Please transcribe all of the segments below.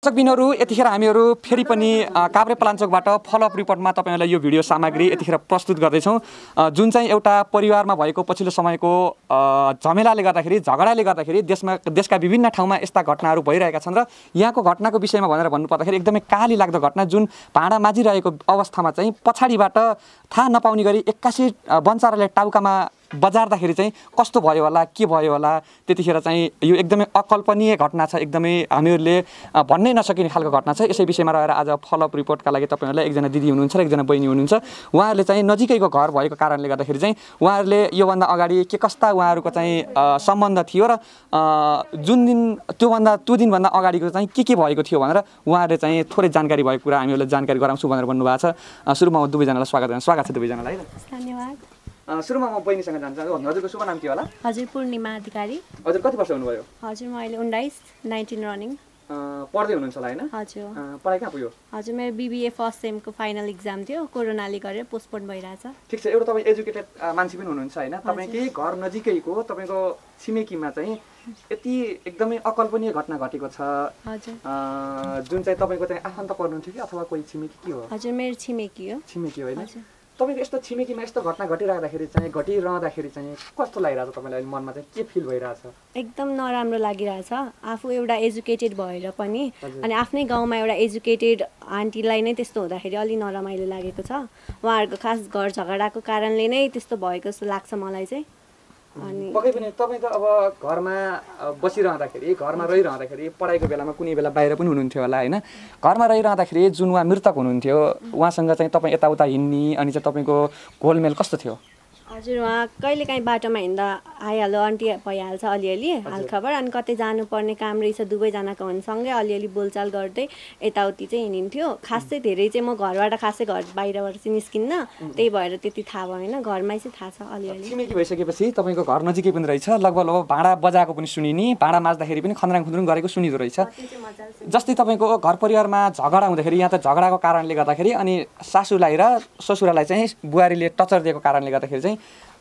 दर्शकबिनहरू यतिखेर हामीहरू फेरि पनि काभ्रे पलाञ्चोकबाट फलोअप रिपोर्टमा तपाईहरुलाई यो भिडियो सामग्री यतिखेर प्रस्तुत गर्दैछौँ जुन चाहिँ एउटा परिवारमा भएको पछिल्लो समयको झमेलाले गर्दाखेरि झगडाले गर्दाखेरि देशका विभिन्न ठाउँमा यस्ता घटनाहरू भइरहेका छन् र यहाँको घटनाको विषयमा भनेर भन्नुपर्दाखेरि एकदमै काली लाग्दो घटना जुन भाँडा माझिरहेको अवस्थामा चाहिँ पछाडिबाट थाहा नपाउने गरी 81 बन्चाराले टाउकामा बजार्दाखेरि चाहिँ कस्तो भयो होला के भयो होला त्यतिखेर चाहिँ यो एकदमै अकल्पनीय घटना छ एकदमै हामीहरूले भन्नै नसकिने खालको घटना छ यसै विषयमा रहेर आज फलोअप रिपोर्टका लागि तपाईहरुलाई एकजना दिदी हुनुहुन्छ र एकजना बहिनी हुनुहुन्छ उहाँहरूले चाहिँ नजिकैको घर भएको कारणले गर्दाखेरि चाहिँ उहाँहरूले योभन्दा अगाडि के कस्ता उहाँहरूको चाहिँ सम्बन्ध थियो र त्यो दिनभन्दा अगाडिको चाहिँ के भएको थियो भनेर उहाँहरूले चाहिँ थोरै जानकारी भएको कुरा हामीहरूले जानकारी गराउँछु भनेर भन्नुभएको छ सुरुमा म दुवैजनालाई स्वागत छ दुवैजनालाई धन्यवाद सुरुमा म बहिनीसँग जान्छ हजुरको शुभ नाम के होला हजुर पूर्णिमा अधिकारी हजुर कति वर्ष हुनुभयो हजुर म अहिले 19 रनिङ पढ्दै हुनुहुन्छ होला हैन हजुर पढाइ कहाँ पुग्यो हजुर मेरो बीबीए फर्स्ट सेमको फाइनल एक्जाम थियो कोरोनाले गरेर पोस्टपोन भइरहेछ ठीक छ एउटा तपाई एजुकेटेड मान्छे पनि हुनुहुन्छ हैन तपाईकै घर नजिकैको तपाईको छिमेकीमा चाहिँ यति एकदमै अकल्पनीय घटना घटेको छ हजुर जुन चाहिँ तपाईको चाहिँ आफन्त पर्नुहुन्थ्यो कि अथवा कोही छिमेकी के हो हजुर मेरो छिमेकी हो हैन तपाईको यस्तो छिमेकीमा यस्तो घटना घटिराख्दाखेरि चाहिँ चाहिँ कस्तो लागिरहेछ तपाईलाई मनमा चाहिँ के फिल भइरहेछ एकदम नराम्रो लागिरहेछ आफू एउटा एजुकेटेड भएर पनि अनि आफ्नै गाउँमा एउटा एजुकेटेड आन्टीलाई नै त्यस्तो हुँदाखेरि अलि नरमाइलो लागेको छ उहाँहरुको खास घर झगडाको कारणले नै त्यस्तो भएको जस्तो लाग्छ मलाई चाहिँ अनि पक्कै पनि तपाई त अब घरमा बसिरहँदाखेरि घरमा रहिरहँदाखेरि पढाइको बेलामा कुनै बेला बाहिर पनि हुनुहुन्थ्यो होला हैन घरमा रहिरहँदाखेरि जुन उहाँ मृतक हुनुहुन्थ्यो उहाँसँग चाहिँ तपाई यताउता हिँड्ने अनि चाहिँ तपाईको गोलमेल कस्तो थियो हजुर उहाँ कहिलेकाहीँ बाटोमा हिँड्दा आइहाल्यो आन्टी भइहाल्छ अलिअलि हालखबर अनि कतै जानुपर्ने काम रहेछ दुवैजनाको हुनसँगै अलिअलि बोलचाल गर्दै यताउति चाहिँ हिँड्थ्यो खासै धेरै चाहिँ म घरबाट खासै घर बाहिरबाट चाहिँ निस्किन्न त्यही भएर त्यति थाहा भएन घरमै चाहिँ थाहा छ अलिअलि छिमेकी भइसकेपछि तपाईको घर नजिकै पनि रहेछ लगभग भाँडा बजाएको पनि सुनिने भाँडा माझ्दाखेरि पनि खन्द्राङ खुन्द्रुङ गरेको सुनिदो रहेछ जस्तै तपाईको घर परिवारमा झगडा हुँदाखेरि यहाँ त झगडाको कारणले गर्दाखेरि अनि सासूलाई र ससुरालाई चाहिँ बुहारीले टचर दिएको कारणले गर्दाखेरि चाहिँ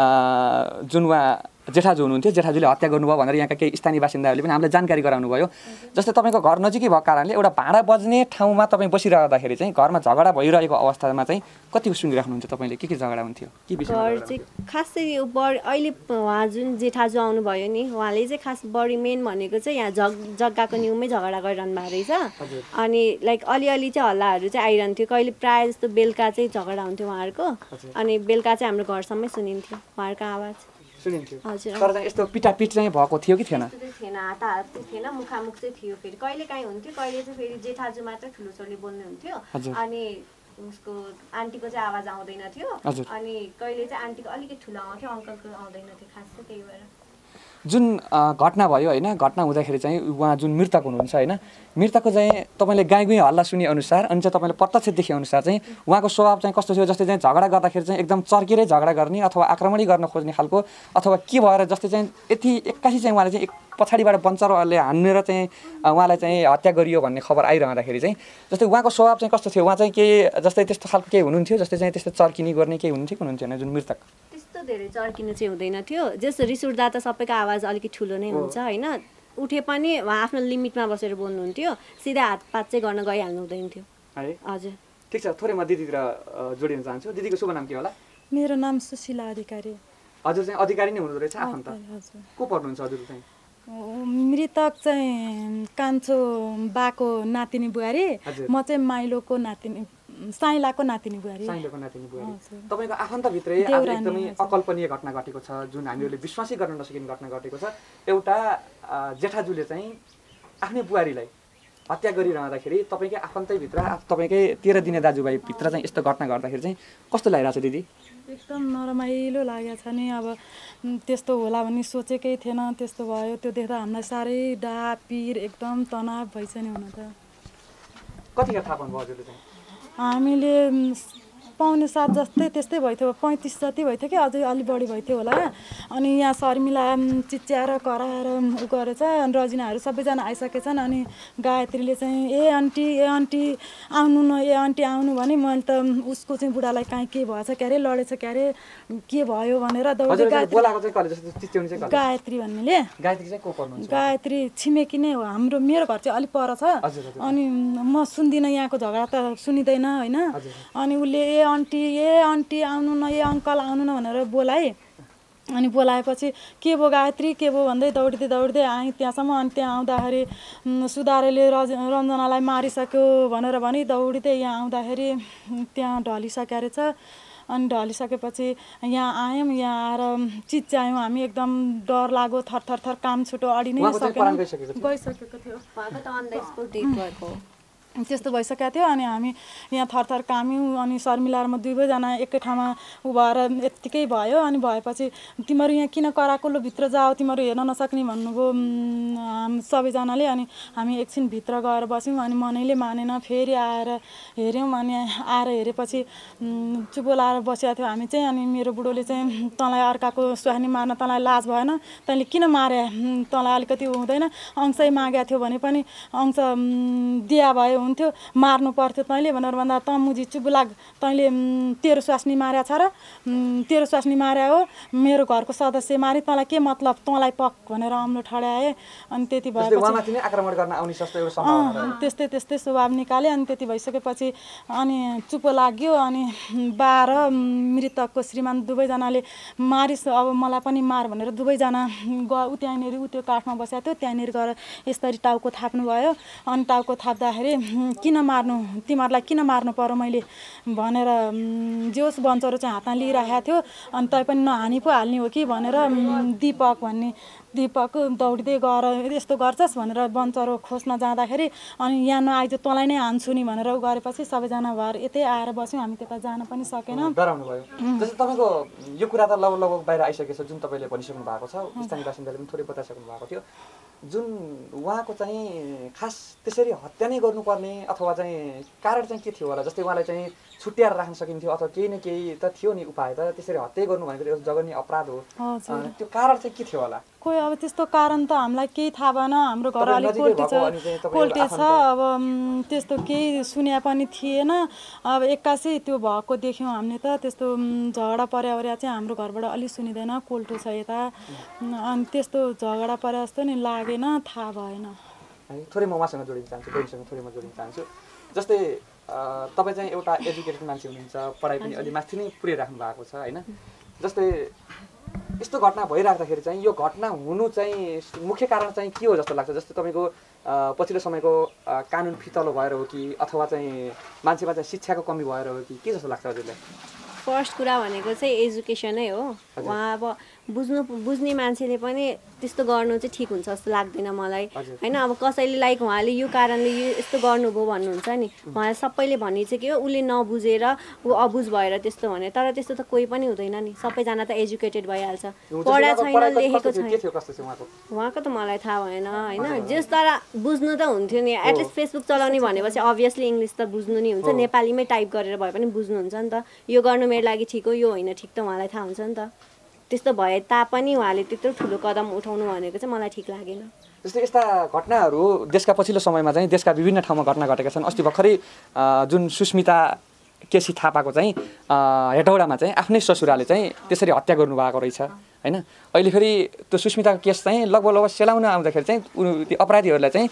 जुन उहाँ जेठाजु हुनुहुन्थ्यो जेठाजुले हत्या गर्नुभयो भनेर यहाँका केही स्थानीय बासिन्दाहरूले पनि हामीलाई जानकारी गराउनु भयो जस्तै तपाईको घर नजिकै भएको कारणले एउटा भाँडा बज्ने ठाउँमा तपाईँ बसिरहँदाखेरि चाहिँ घरमा झगडा भइरहेको अवस्थामा चाहिँ कतिको सुनिराख्नुहुन्छ तपाईँले के झगडा हुन्थ्यो के विषय खासै अहिले उहाँ जुन जेठाजु आउनुभयो नि उहाँले चाहिँ खास बढी मेन भनेको चाहिँ यहाँ जग्गाको न्युमै झगडा गरिरहनु भएको रहेछ अनि लाइक अलिअलि चाहिँ हल्लाहरू चाहिँ आइरहन्थ्यो कहिले प्रायः जस्तो बेलुका चाहिँ झगडा हुन्थ्यो उहाँहरूको अनि बेलुका चाहिँ हाम्रो घरसम्मै सुनिन्थ्यो उहाँहरूको आवाज सुनिन्थ्यो तर चाहिँ यस्तो पिटापिट चाहिँ भएको थियो कि थिएन थिएन हाताहात थिएन मुखामुख चाहिँ थियो फेरि कहिलेकाहीँ हुन्थ्यो कहिले चाहिँ फेरि जेठाजु मात्र ठुलो छोरीले बोल्ने हुन्थ्यो अनि उसको आन्टीको चाहिँ आवाज आउँदैन थियो अनि कहिले चाहिँ आन्टीको अलिकति ठुलो आउँथ्यो अङ्कलको आउँदैन थियो खास चाहिँ त्यही भएर जुन घटना भयो हैन घटना हुँदाखेरि चाहिँ उहाँ जुन मृतक हुनुहुन्छ हैन मृतकको चाहिँ तपाईले गाईगुई हल्ला सुने अनुसार अनि चाहिँ तपाईले प्रत्यक्ष देखे अनुसार चाहिँ उहाँको स्वभाव चाहिँ कस्तो थियो जस्तै चाहिँ झगडा गर्दाखेरि चाहिँ एकदम चर्केरै झगडा गर्ने अथवा आक्रमणै गर्न खोज्ने खालको अथवा के भएर जस्तै चाहिँ यति 81 चाहिँ उहाँले चाहिँ पछाडिबाट बन्चरले हानेर चाहिँ उहाँलाई चाहिँ हत्या गरियो भन्ने खबर आइरहँदाखेरि चाहिँ जस्तै उहाँको स्वभाव चाहिँ कस्तो थियो उहाँ चाहिँ के जस्तै त्यस्तो खालको के हुनुहुन्थ्यो जस्तै चाहिँ त्यस्तो चर्किने गर्ने के हुनुहुन्थ्यो जुन मृतक धेरै चर्किनु चाहिँ हुँदैन थियो जस्तो रिस उठ्दा त सबैको आवाज अलिकति ठुलो नै हुन्छ हैन उठे पनि उहाँ आफ्नो लिमिटमा बसेर बोल्नुहुन्थ्यो सिधा हातपात चाहिँ गर्न गइहाल्नु हुँदैन थियो हजुर ठिक छ थोरै म दिदीतिर जोडिन चाहन्छु दिदीको शुभ नाम के होला मेरो नाम सुशीला अधिकारी हजुर चाहिँ अधिकारी नै हुनुहुँदो रहेछ आफन्त को पर्नुहुन्छ हजुर चाहिँ मृतक चाहिँ कान्छो बाको नातिनी बुहारी म चाहिँ माइलोको नातिनी साइलाको नातिनी बुहारी तपाईको आफन्त भित्रै एकदमै अकल्पनीय घटना घटेको छ जुन हामीहरूले विश्वासै गर्न नसकिने घटना घटेको छ एउटा जेठाजुले चाहिँ आफ्नै बुहारीलाई हत्या गरिरहँदाखेरि तपाईकै आफन्तै भित्र तपाईकै 13 दिने दाजुभाइ भित्र चाहिँ यस्तो घटना घट्दाखेरि चाहिँ कस्तो लागिरहेछ दिदी एकदम नरमाइलो लागेको छ नि अब त्यस्तो होला भन्ने सोचेकै थिएन त्यस्तो भयो त्यो देख्दा हामीलाई साह्रै डाहा पिर एकदम तनाव भइछ नि हुन त कतिका थाहा पाउनु भयो हजुरले चाहिँ हामीले पाउने 7 जस्तै त्यस्तै भइथ्यो 35 जति भइथ्यो कि अझै अलि बढी भइथ्यो होला। अनि यहाँ शर्मिला चिच्याएर कराएर उ गरेछ अनि रजिनाहरू सबैजना आइसकेछन्। अनि गायत्रीले चाहिँ ए आन्टी आउनु न ए आन्टी आउनु भने मैले त उसको चाहिँ बुढालाई काहीँ के भएछ क्यारे लडेछ क्यारे के भयो भनेर दौडी गायत्री भन्नेले गायत्री छिमेकी नै हो हाम्रो मेरो घर चाहिँ अलिक पर छ। अनि म सुन्दिनँ यहाँको झगडा त सुनिँदैन होइन। अनि उसले ए आन्टी आउनु न ए अङ्कल आउनु न भनेर बोलाए। अनि बोलाएपछि के भयो गायत्री के भयो भन्दै दौडिँदै आएँ त्यहाँसम्म। अनि त्यहाँ आउँदाखेरि सुधारेले रञ्जनालाई मारिसक्यो भनेर भनी दौडिँदै यहाँ आउँदाखेरि त्यहाँ ढलिसक्यो रहेछ। अनि ढलिसकेपछि यहाँ आयौँ यहाँ आएर चिच्यायौँ हामी एकदम डर लाग्यो थर काम छुटो अडि नै सकेन गइसकेको थियो त्यस्तो भइसकेको थियो। अनि हामी यहाँ थर काम्यौँ। अनि शर्मिला र म दुवैजना एकै ठाउँमा उ भएर यत्तिकै भयो। अनि भएपछि तिमीहरू यहाँ किन कराकुलो भित्र जाऊ तिमीहरू हेर्न नसक्ने भन्नुभयो सबैजनाले। अनि हामी एकछिन भित्र गएर बस्यौँ। अनि मनैले मानेन फेरि आएर हेऱ्यौँ। अनि आएर हेरेपछि चुपो लाएर बसेको थियो हामी चाहिँ। अनि मेरो बुढोले चाहिँ तँलाई अर्काको सुहानी मार्न तँलाई लाज भएन तैँले किन मारे तँलाई अलिकति हुँदैन अंशै मागेको थियो भने पनि अंश दिया भयो हुन्थ्यो मार्नु पर्थ्यो तैँले भनेर भन्दा त मुजी चुप लाग तैँले तेरो स्वास्नी मार्या छ र तेरो स्वास्नी मार्या हो मेरो घरको सदस्य मारे तँलाई के मतलब तँलाई पक भनेर अम्लो ठड्याए। अनि त्यति भएपछि त्यस्तै स्वभाव निकाले। अनि त्यति भइसकेपछि अनि चुप लाग्यो। अनि 12 मृतकको श्रीमान दुवैजनाले मारिस अब मलाई पनि मार भनेर दुवैजना उ त्यहाँनिर उ त्यो काठमा बसेको थियो त्यहाँनिर गएर यसरी टाउको थाप्नु भयो। अनि टाउको थाप्दाखेरि किन मार्नु तिमीहरूलाई किन मार्नु पर्यो मैले भनेर जोस बन्चरो चाहिँ हातमा लिइराखेको थियो। अनि तै पनि नहानी पो हाल्ने हो कि भनेर दीपक दौडिँदै गएर यस्तो गर्छस् भनेर बन्चरो खोज्न जाँदाखेरि अनि यहाँ नआइज तँलाई नै हान्छु नि भनेर उ गरेपछि सबैजना भएर यतै आएर बस्यौँ हामी त्यता जान पनि सकेन। डराउनु भयो जस्तै तपाईँको यो कुरा त लगभग बाहिर आइसकेको छ जुन तपाईँले भनिसक्नु भएको छ स्थानीय बासिन्दाले पनि थोरै बताइसक्नु भएको थियो जुन उहाँको चाहिँ खास त्यसरी हत्या नै गर्नुपर्ने अथवा चाहिँ कारण चाहिँ के थियो होला जस्तै उहाँलाई चाहिँ छुट्याएर राख्न सकिन्थ्यो अथवा केही न केही त थियो नि उपाय त त्यसरी हत्या गर्नु भनेको एउटा जघन्य अपराध हो त्यो कारण चाहिँ के थियो होला कोही अब त्यस्तो कारण त हामीलाई केही थाहा भएन हाम्रो घर अलिक पोल्टे छ अब त्यस्तो केही सुन्या पनि थिएन। अब एक्कासी त्यो भएको देख्यौँ हामीले त त्यस्तो झगडा पर्या चाहिँ हाम्रो घरबाट अलिक सुनिँदैन कोल्टो छ यता अनि त्यस्तो झगडा पर्या जस्तो नि लागेन थाहा भएन। थोरै म उहाँसँग जोडिन चाहन्छु बहिनीसँग थोरै म जोडिन चाहन्छु जस्तै तपाईँ चाहिँ एउटा एजुकेटेड मान्छे हुनुहुन्छ पढाइ पनि अलि माथि नै पुर्याइराख्नु भएको छ होइन जस्तै यस्तो घटना भइराख्दाखेरि चाहिँ यो घटना हुनु चाहिँ मुख्य कारण चाहिँ के हो जस्तो लाग्छ जस्तै तपाईँको पछिल्लो समयको कानुन फितलो भएर हो कि अथवा चाहिँ मान्छेमा चाहिँ शिक्षाको कमी भएर हो कि के जस्तो लाग्छ हजुरलाई? फर्स्ट कुरा भनेको चाहिँ एजुकेसनै हो। उहाँ अब बुझ्ने मान्छेले पनि त्यस्तो गर्नु चाहिँ ठिक हुन्छ जस्तो लाग्दैन मलाई होइन। अब कसैले लाइक उहाँले यो कारणले यो यस्तो गर्नुभयो भन्नुहुन्छ नि उहाँले सबैले भन्ने चाहिँ के हो उसले नबुझेर ऊ अबुझ भएर त्यस्तो भने तर त्यस्तो त कोही पनि हुँदैन नि सबैजना त एजुकेटेड भइहाल्छ पढा छैन लेखेको छैन उहाँको त मलाई थाहा भएन होइन जस तर बुझ्नु त हुन्थ्यो नि एटलिस्ट फेसबुक चलाउने भनेपछि अभियसली इङ्ग्लिस त बुझ्नु नि हुन्छ नेपालीमै टाइप गरेर भए पनि बुझ्नुहुन्छ नि त यो गर्नु मेरो लागि ठिक हो यो होइन ठिक त उहाँलाई थाहा हुन्छ नि त त्यस्तो भए तापनि उहाँले त्यत्रो ठुलो कदम उठाउनु भनेको चाहिँ मलाई ठिक लागेन। जस्तै यस्ता घटनाहरू देशका पछिल्लो समयमा चाहिँ देशका विभिन्न ठाउँमा घटना घटेका छन्। अस्ति भर्खरै जुन सुस्मिता केसी थापाको चाहिँ हेटौडामा चाहिँ आफ्नै ससुराले चाहिँ त्यसरी हत्या गर्नुभएको रहेछ होइन। अहिले फेरि त्यो सुस्मिताको केस चाहिँ लगभग सेलाउन आउँदाखेरि चाहिँ त्यो अपराधीहरूलाई चाहिँ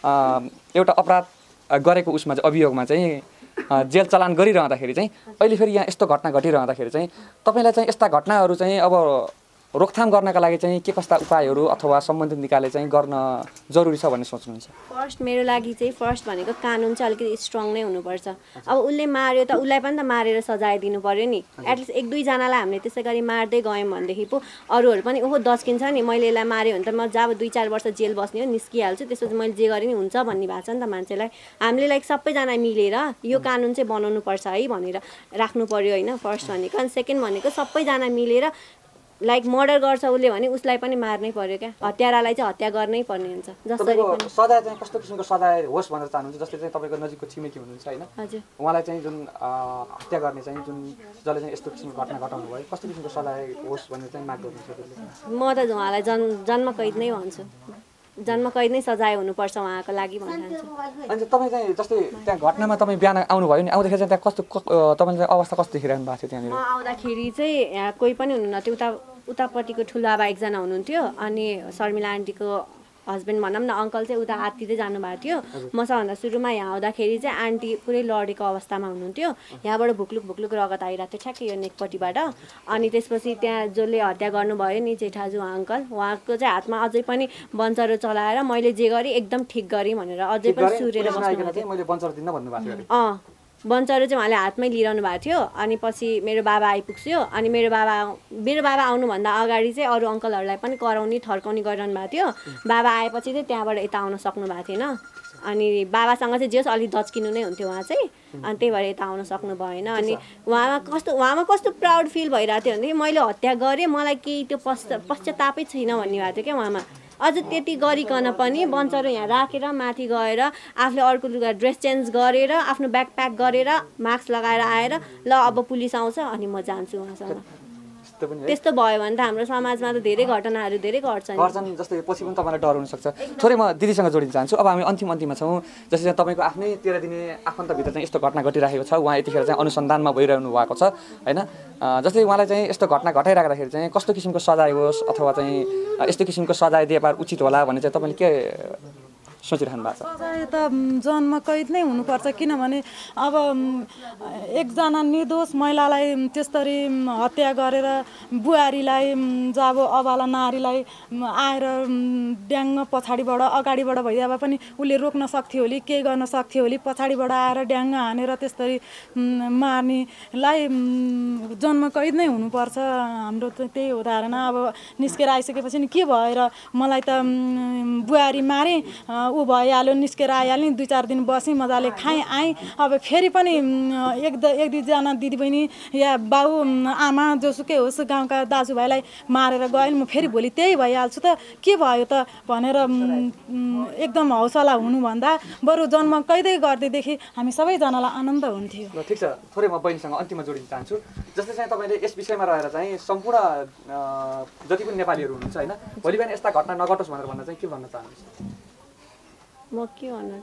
एउटा अपराध गरेको उसमा चाहिँ अभियोगमा चाहिँ जेल चलान गरिरहँदाखेरि चाहिँ अहिले फेरि यहाँ यस्तो घटना घटिरहँदाखेरि चाहिँ तपाईँलाई चाहिँ यस्ता घटनाहरू चाहिँ अब रोकथाम गर्नका लागि चाहिँ के कस्ता उपायहरू अथवा सम्बन्धित निकायले चाहिँ गर्न जरुरी छ भन्ने सोच्नुहुन्छ? फर्स्ट मेरो लागि चाहिँ फर्स्ट भनेको कानुन चाहिँ अलिकति स्ट्रङ नै हुनुपर्छ। अब उसले मार्यो त उसलाई पनि त मारेर सजाय दिनु पर्यो नि एटलिस्ट 1-2जनालाई हामीले त्यसै गरी मार्दै गयौँ भनेदेखि पो अरूहरू पनि ओहो दस्किन्छ नि मैले यसलाई मार्यो भने त म जब 2-4 वर्ष जेल बस्ने हो निस्किहाल्छु त्यसपछि मैले जे गरेँ नि हुन्छ भन्ने भएको छ नि त मान्छेलाई। हामीले लाइक सबैजना मिलेर यो कानुन चाहिँ बनाउनु पर्छ है भनेर राख्नु पर्यो होइन फर्स्ट भनेको। अनि सेकेन्ड भनेको सबैजना मिलेर लाइक मर्डर गर्छ उसले भने उसलाई पनि मार्नै पर्यो क्या हत्यारालाई चाहिँ हत्या गर्नै पर्ने हुन्छ जसरी तपाईँको सजाय चाहिँ कस्तो किसिमको सजाय होस् भनेर चाहनुहुन्छ जस्तै चाहिँ तपाईँको नजिकको छिमेकी हुनुहुन्छ होइन हजुर उहाँलाई चाहिँ जुन हत्या गर्ने चाहिँ जुन जसले चाहिँ यस्तो किसिमको घटना घटाउनु भयो कस्तो किसिमको सजाय होस् भनेर चाहिँ माग गर्नुहुन्छ म त उहाँलाई जन्म कैद नै भन्छु जन्म कैद नै सजाय हुनुपर्छ उहाँको लागि भनिरहन्छु अनि तपाईँ चाहिँ जस्तै त्यहाँ घटनामा तपाईँ बिहान आउनुभयो नि आउँदाखेरि चाहिँ त्यहाँ कस्तो तपाईँले चाहिँ अवस्था कस्तो देखिरहनु भएको थियो त्यहाँनिर म आउँदाखेरि चाहिँ यहाँ कोही पनि हुनुहुन्थ्यो उतापट्टिको ठुलो आबा एकजना हुनुहुन्थ्यो अनि शर्मिला आन्टीको हस्बेन्ड भनौँ न अङ्कल चाहिँ उता हात्तिँदै जानुभएको थियो मसँगभन्दा सुरुमा यहाँ आउँदाखेरि चाहिँ आन्टी पुरै लडेको अवस्थामा हुनुहुन्थ्यो यहाँबाट भुक्लुक रगत आइरहेको थियो ठ्याक्कै यो नेकपट्टिबाट अनि त्यसपछि त्यहाँ जसले हत्या गर्नुभयो नि जेठाजु अङ्कल उहाँको चाहिँ हातमा अझै पनि बन्चरो चलाएर मैले जे गरेँ एकदम ठिक गरेँ भनेर अझै पनि सुरेर बस्नु बन्चरो चाहिँ उहाँले हातमै लिइरहनु भएको थियो अनि पछि मेरो बाबा आइपुग्यो अनि मेरो बाबा आउनुभन्दा अगाडि चाहिँ अरू अङ्कलहरूलाई पनि कराउने थर्काउने गरिरहनु भएको थियो बाबा आएपछि चाहिँ त्यहाँबाट यता आउन सक्नु भएको थिएन अनि बाबासँग चाहिँ जे होस् अलिक दच्किनु नै हुन्थ्यो उहाँ चाहिँ अनि त्यही भएर यता आउन सक्नु भएन अनि उहाँमा कस्तो प्राउड फिल भइरहेको थियो भनेदेखि मैले हत्या गरेँ मलाई केही त्यो पश्चातापै छैन भन्ने भएको थियो क्या उहाँमा अझ त्यति गरिकन पनि बन्चरो यहाँ राखेर माथि गएर आफूले अर्को लुगा ड्रेस चेन्ज गरेर आफ्नो ब्याग प्याक गरेर मास्क लगाएर आएर ल अब पुलिस आउँछ अनि म जान्छु उहाँसँग त्यस्तो भयो भने त हाम्रो समाजमा त धेरै घटनाहरू धेरै घट्छन् जस्तै पछि पनि तपाईँलाई डर हुनसक्छ थोरै म दिदीसँग जोडिन चाहन्छु अब हामी अन्तिममा छौँ जस्तै तपाईँको आफ्नै 13 दिने आफन्तभित्र चाहिँ यस्तो घटना घटिरहेको छ उहाँ यतिखेर चाहिँ अनुसन्धानमा भइरहनु भएको छ होइन जस्तै उहाँलाई चाहिँ यस्तो घटना घटाइराख्दाखेरि चाहिँ कस्तो किसिमको सजाय होस् अथवा चाहिँ यस्तो किसिमको सजाय दिए पार उचित होला भने चाहिँ तपाईँले के सोचिरहनु भएको छ सजाय त जन्म कैद नै हुनुपर्छ किनभने अब एकजना निर्दोष महिलालाई त्यसरी हत्या गरेर बुहारीलाई जब अबाला नारीलाई आएर ड्याङ्ग पछाडिबाट अगाडिबाट भइदिए पनि उसले रोक्न सक्थ्यो होली केही गर्न सक्थ्यो होली पछाडिबाट आएर ड्याङ्ग हानेर त्यसरी मार्नेलाई जन्म कैद नै हुनुपर्छ हाम्रो त त्यही हो धारणा अब निस्केर आइसकेपछि नि के भएर मलाई त बुहारी मारे ऊ भइहाल्यो निस्केर आइहाल्यो नि 2-4 दिन बसेँ मजाले खाएँ आएँ अब फेरि पनि एक दुईजना दिदीबहिनी या बाउ आमा जोसुकै होस् गाउँका दाजुभाइलाई मारेर गएँ म फेरि भोलि त्यही भइहाल्छु त के भयो त भनेर एकदम हौसला हुनुभन्दा बरु जन्म कैदै गर्दैदेखि हामी सबैजनालाई आनन्द हुन्थ्यो ठिक छ थोरै म बहिनीसँग अन्तिममा जोडिन चाहन्छु जस्तै चाहिँ तपाईँले यस विषयमा रहेर चाहिँ सम्पूर्ण जति पनि नेपालीहरू हुनुहुन्छ होइन भोलि बिहान यस्ता घटना नघटोस् भनेर भन्न चाहिँ के भन्न चाहनुहुन्छ म के भन्नु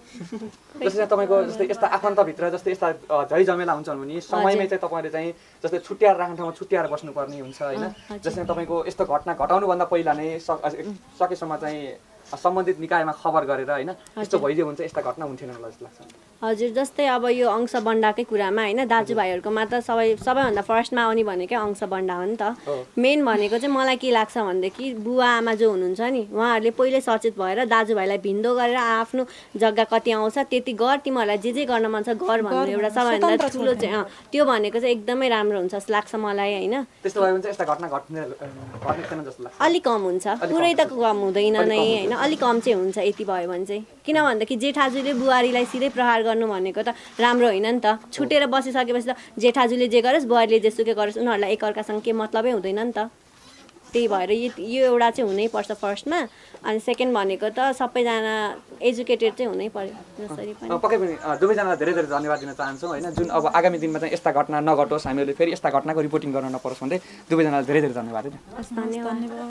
जस्तै तपाईँको जस्तै यस्ता आफन्तभित्र जस्तै यस्ता झै झमेला हुन्छन् भने समयमै चाहिँ तपाईँले चाहिँ जस्तै छुट्याएर राख्ने ठाउँमा छुट्याएर बस्नुपर्ने हुन्छ होइन जस्तै तपाईँको यस्तो घटना घटाउनुभन्दा पहिला नै सकेसम्म चाहिँ सम्बन्धित निकायमा खबर गरेर होइन यस्तो भइदियो भने चाहिँ यस्ता घटना हुन्थेन मलाई जस्तो लाग्छ हजुर जस्तै अब यो अंश बन्डाकै कुरामा होइन दाजुभाइहरूकोमा त सबैभन्दा फर्स्टमा आउने भनेकै अंश बन्डा हो नि त मेन भनेको चाहिँ मलाई के लाग्छ भनेदेखि बुवा आमा जो हुनुहुन्छ नि उहाँहरूले पहिले सचेत भएर दाजुभाइलाई भिन्दो गरेर आफ्नो जग्गा कति आउँछ त्यति गर तिमीहरूलाई जे गर्न मन छ गर भन्ने एउटा सबैभन्दा ठुलो चाहिँ त्यो भनेको चाहिँ एकदमै राम्रो हुन्छ जस्तो लाग्छ मलाई होइन त्यस्तो भयो भने चाहिँ यस्ता घटना घट्ने जस्तो लाग्छ अलिक कम हुन्छ पुरै त कम हुँदैन नै होइन अलिक कम चाहिँ हुन्छ यति भयो भने चाहिँ किन भन्दाखेरि जेठाजुले बुहारीलाई सिधै प्रहार गर्नु भनेको त राम्रो होइन नि त छुटेर बसिसकेपछि त जेठाजुले जे गरोस् बुहारीले जेसुकै गरोस् उनीहरूलाई एकअर्कासँग के मतलबै हुँदैन नि त त्यही भएर यो एउटा चाहिँ हुनैपर्छ फर्स्टमा अनि सेकेन्ड भनेको त सबैजना एजुकेटेड चाहिँ हुनै पर्यो जसरी पनि पक्कै पनि दुवैजनालाई धेरै धेरै धन्यवाद दिन चाहन्छौँ होइन जुन अब आगामी दिनमा चाहिँ यस्ता घटना नघटोस् हामीहरूले फेरि यस्ता घटनाको रिपोर्टिङ गर्न नपरोस् भन्दै दुवैजनालाई धेरै धेरै धन्यवाद।